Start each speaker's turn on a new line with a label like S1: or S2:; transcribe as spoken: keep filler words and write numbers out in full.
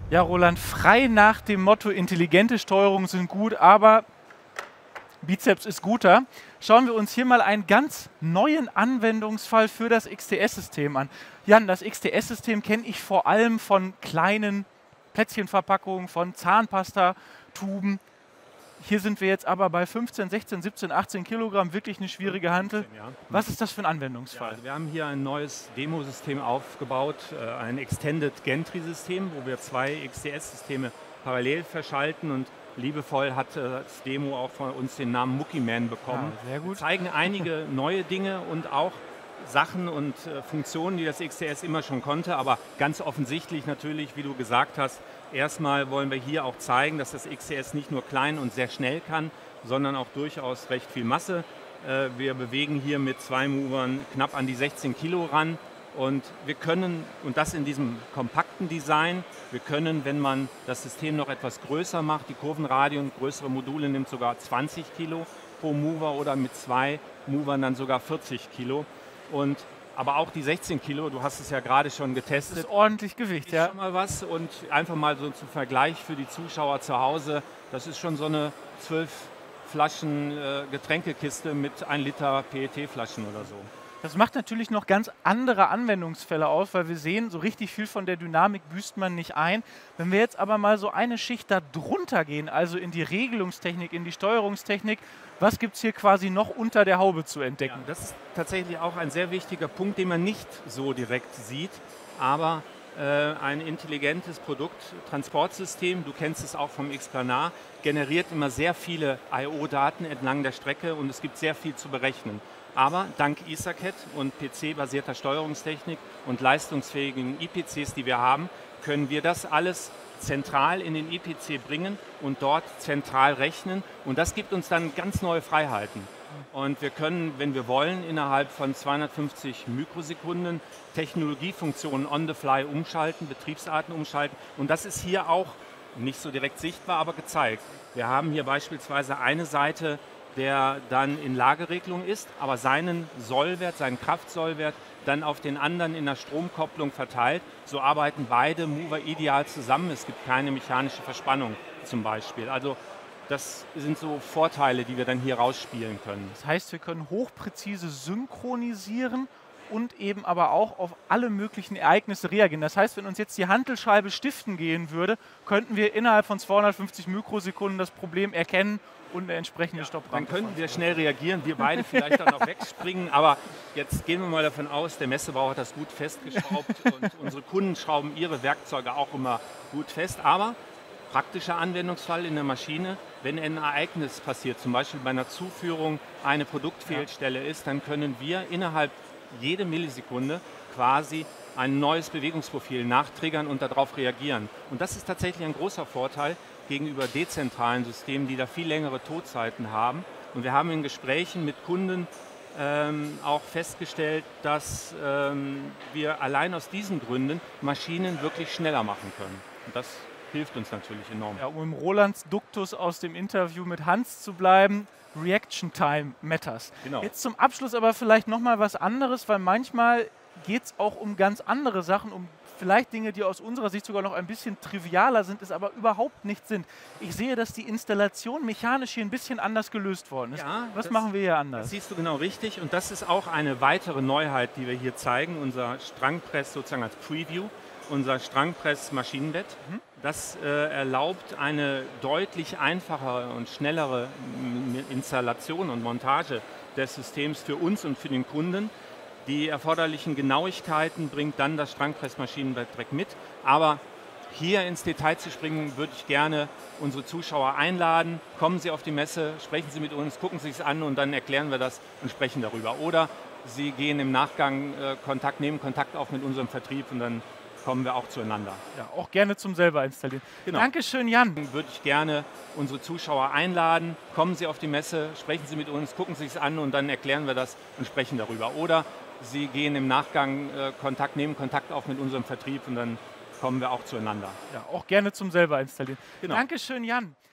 S1: Ja, Roland, frei nach dem Motto, intelligente Steuerungen sind gut, aber Bizeps ist guter. Schauen wir uns hier mal einen ganz neuen Anwendungsfall für das X T S-System an. Jan, das X T S-System kenne ich vor allem von kleinen Plätzchenverpackungen, von Zahnpastatuben. Hier sind wir jetzt aber bei fünfzehn, sechzehn, siebzehn, achtzehn Kilogramm, wirklich eine schwierige Hantel.
S2: Ja.
S1: Was ist das für ein Anwendungsfall?
S2: Ja, also wir haben hier ein neues Demosystem aufgebaut, äh, ein Extended Gantry-System, wo wir zwei X T S-Systeme parallel verschalten, und liebevoll hat äh, das Demo auch von uns den Namen Mucky Man bekommen.
S1: Ja, sehr gut.
S2: Wir zeigen einige neue Dinge und auch Sachen und äh, Funktionen, die das X T S immer schon konnte, aber ganz offensichtlich natürlich, wie du gesagt hast, erstmal wollen wir hier auch zeigen, dass das X T S nicht nur klein und sehr schnell kann, sondern auch durchaus recht viel Masse. Äh, wir bewegen hier mit zwei Movern knapp an die sechzehn Kilo ran, und wir können, und das in diesem kompakten Design, wir können, wenn man das System noch etwas größer macht, die Kurvenradien, größere Module nimmt sogar zwanzig Kilo pro Mover oder mit zwei Movern dann sogar vierzig Kilo. Und aber auch die sechzehn Kilo, du hast es ja gerade schon getestet.
S1: Das ist ordentlich Gewicht,
S2: ist
S1: ja.
S2: schon mal was, und einfach mal so zum Vergleich für die Zuschauer zu Hause, das ist schon so eine zwölf Flaschen äh, Getränkekiste mit ein Liter P E T-Flaschen oder so.
S1: Das macht natürlich noch ganz andere Anwendungsfälle aus, weil wir sehen, so richtig viel von der Dynamik büßt man nicht ein. Wenn wir jetzt aber mal so eine Schicht da drunter gehen, also in die Regelungstechnik, in die Steuerungstechnik, was gibt es hier quasi noch unter der Haube zu entdecken?
S2: Ja, das ist tatsächlich auch ein sehr wichtiger Punkt, den man nicht so direkt sieht, aber äh, ein intelligentes Produkttransportsystem, du kennst es auch vom X-Planar, generiert immer sehr viele I O-Daten entlang der Strecke, und es gibt sehr viel zu berechnen. Aber dank EtherCAT und P C-basierter Steuerungstechnik und leistungsfähigen I P Cs, die wir haben, können wir das alles zentral in den I P C bringen und dort zentral rechnen. Und das gibt uns dann ganz neue Freiheiten. Und wir können, wenn wir wollen, innerhalb von zweihundertfünfzig Mikrosekunden Technologiefunktionen on the fly umschalten, Betriebsarten umschalten. Und das ist hier auch nicht so direkt sichtbar, aber gezeigt. Wir haben hier beispielsweise eine Seite, der dann in Lageregelung ist, aber seinen Sollwert, seinen Kraftsollwert dann auf den anderen in der Stromkopplung verteilt. So arbeiten beide Mover ideal zusammen. Es gibt keine mechanische Verspannung zum Beispiel. Also das sind so Vorteile, die wir dann hier rausspielen können.
S1: Das heißt, wir können hochpräzise synchronisieren und eben aber auch auf alle möglichen Ereignisse reagieren. Das heißt, wenn uns jetzt die Hantelscheibe stiften gehen würde, könnten wir innerhalb von zweihundertfünfzig Mikrosekunden das Problem erkennen und eine entsprechende
S2: Ja,
S1: Stopprampe.
S2: dann könnten wir schnell reagieren, wir beide vielleicht dann noch wegspringen, aber jetzt gehen wir mal davon aus, der Messebauer hat das gut festgeschraubt und unsere Kunden schrauben ihre Werkzeuge auch immer gut fest. Aber praktischer Anwendungsfall in der Maschine, wenn ein Ereignis passiert, zum Beispiel bei einer Zuführung eine Produktfehlstelle ist, dann können wir innerhalb jede Millisekunde quasi ein neues Bewegungsprofil nachtriggern und darauf reagieren. Und das ist tatsächlich ein großer Vorteil gegenüber dezentralen Systemen, die da viel längere Todzeiten haben. Und wir haben in Gesprächen mit Kunden ähm, auch festgestellt, dass ähm, wir allein aus diesen Gründen Maschinen wirklich schneller machen können. Und das hilft uns natürlich enorm.
S1: Ja, um im Rolands Duktus aus dem Interview mit Hans zu bleiben, Reaction Time matters.
S2: Genau.
S1: Jetzt zum Abschluss aber vielleicht nochmal was anderes, weil manchmal geht es auch um ganz andere Sachen, um vielleicht Dinge, die aus unserer Sicht sogar noch ein bisschen trivialer sind, es aber überhaupt nicht sind. Ich sehe, dass die Installation mechanisch hier ein bisschen anders gelöst worden ist.
S2: Ja,
S1: was
S2: das,
S1: machen wir hier anders?
S2: Das siehst du genau richtig, und das ist auch eine weitere Neuheit, die wir hier zeigen, unser Strangpress sozusagen als Preview, unser Strangpress-Maschinenbett. Mhm. Das äh, erlaubt eine deutlich einfachere und schnellere Installation und Montage des Systems für uns und für den Kunden. Die erforderlichen Genauigkeiten bringt dann das Strangpress-Maschinenbett direkt mit. Aber hier ins Detail zu springen, würde ich gerne unsere Zuschauer einladen. Kommen Sie auf die Messe, sprechen Sie mit uns, gucken Sie es an, und dann erklären wir das und sprechen darüber. Oder Sie gehen im Nachgang äh, Kontakt, nehmen Kontakt auf mit unserem Vertrieb, und dann kommen wir auch zueinander.
S1: Ja, auch gerne zum selber installieren.
S2: Genau.
S1: Dankeschön, Jan.
S2: Würde ich gerne unsere Zuschauer einladen. Kommen Sie auf die Messe, sprechen Sie mit uns, gucken Sie es an, und dann erklären wir das und sprechen darüber. Oder Sie gehen im Nachgang äh, Kontakt, nehmen Kontakt auf mit unserem Vertrieb, und dann kommen wir auch zueinander.
S1: Ja, auch gerne zum selber installieren.
S2: Genau.
S1: Dankeschön, Jan.